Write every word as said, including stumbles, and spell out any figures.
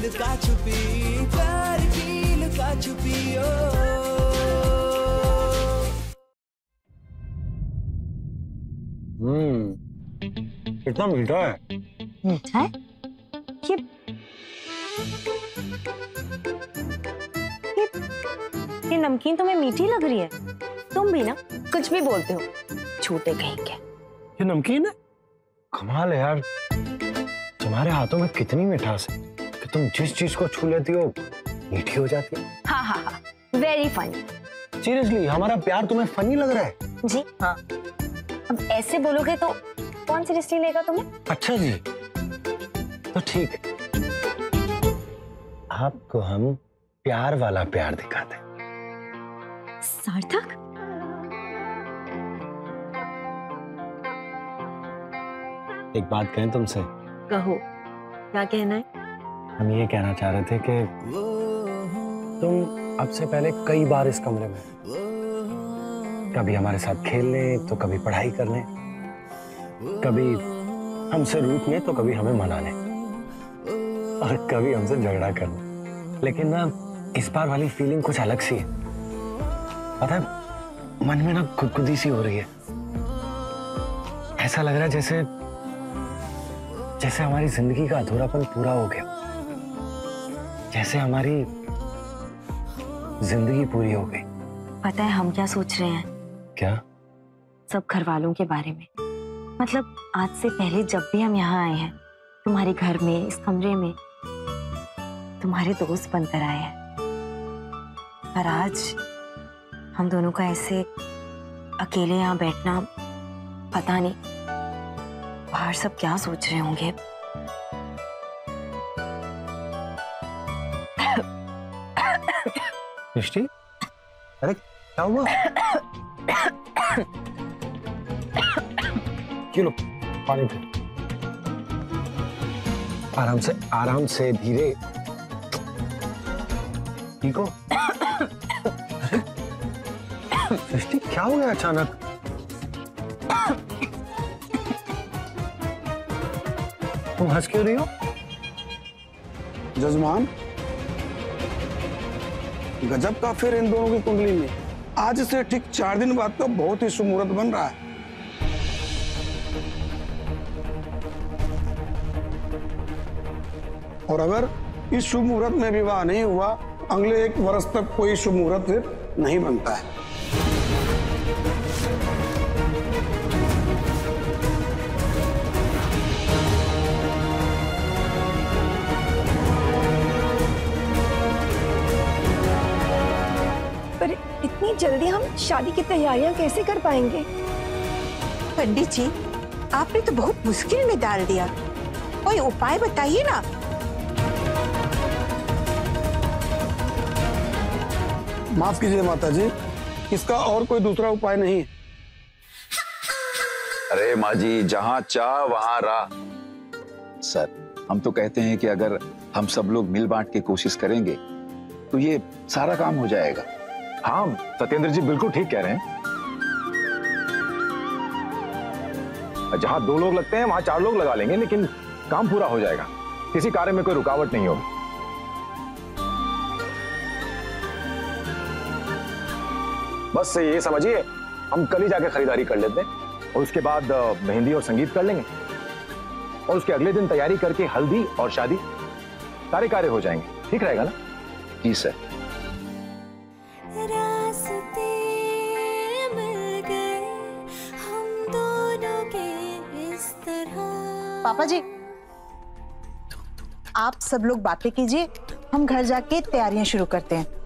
लुका छुपी, प्यार की लुका छुपी ओ। हम्म, कितना मीठा है। मीठा है? ये ये, ये नमकीन तुम्हें मीठी लग रही है? तुम भी ना कुछ भी बोलते हो, झूठे कहीं के। ये नमकीन है? कमाल है यार, तुम्हारे हाथों में कितनी मिठास है कि तुम जिस चीज को छू लेती हो मीठी हो जाती है। हाँ हाँ हाँ, वेरी फनी। सीरियसली, हमारा प्यार तुम्हें फनी लग रहा है? जी हाँ। अब ऐसे बोलोगे तो कौन सीरियसली लेगा तुम्हें? अच्छा जी, तो ठीक है, आपको हम प्यार वाला प्यार दिखाते हैं। सार्थक, एक बात कहें तुमसे? कहो, क्या कहना है? हम ये कहना चाह रहे थे कि तुम अब से पहले कई बार इस कमरे में, कभी हमारे साथ खेलने तो कभी पढ़ाई करने, कभी हमसे रूठने तो कभी हमें मनाने, और कभी हमसे झगड़ा करने। लेकिन ना इस बार वाली फीलिंग कुछ अलग सी है। पता है, मन में ना खुदकुदी सी हो रही है। ऐसा लग रहा है जैसे जैसे हमारी जिंदगी का अधूरापन पूरा हो गया, जैसे हमारी जिंदगी पूरी हो गई। पता है हम क्या सोच रहे हैं? क्या? सब घर वालों के बारे में। मतलब आज से पहले जब भी हम यहाँ आए हैं, तुम्हारे घर में, इस कमरे में, तुम्हारे दोस्त बनकर आए हैं, पर आज हम दोनों का ऐसे अकेले यहाँ बैठना, पता नहीं बाहर सब क्या सोच रहे होंगे। मिष्टी, अरे क्या हुआ? लो पानी पी। आराम से, आराम से, धीरे। ठीक हो? मिष्टी, क्या हो गया अचानक? तुम हंस क्यों रही हो? जजमान, गजब का फिर इन दोनों की कुंडली में आज से ठीक चार दिन बाद का बहुत ही शुभ मुहूर्त बन रहा है। और अगर इस शुभ मुहूर्त में विवाह नहीं हुआ, अगले एक वर्ष तक कोई शुभ मुहूर्त फिर नहीं बनता है। पर इतनी जल्दी हम शादी की तैयारियां कैसे कर पाएंगे? पंडित जी, आपने तो बहुत मुश्किल में डाल दिया, कोई उपाय बताइए ना। माफ कीजिए माता जी, इसका और कोई दूसरा उपाय नहीं है। अरे माँ जी, जहाँ चाह वहाँ राह। सर, हम तो कहते हैं कि अगर हम सब लोग मिल बांट के कोशिश करेंगे तो ये सारा काम हो जाएगा। हाँ, सत्येंद्र जी बिल्कुल ठीक कह रहे हैं। जहाँ दो लोग लगते हैं वहाँ चार लोग लगा लेंगे, लेकिन काम पूरा हो जाएगा। किसी कार्य में कोई रुकावट नहीं होगी। बस ये समझिए, हम कल ही जाके खरीदारी कर लेते हैं और उसके बाद मेहंदी और संगीत कर लेंगे, और उसके अगले दिन तैयारी करके हल्दी और शादी, सारे कार्य हो जाएंगे। ठीक रहेगा ना? जी सर। रास्ते मिल गए हम दोनों के इस तरह। पापा जी, आप सब लोग बातें कीजिए, हम घर जाके तैयारियां शुरू करते हैं।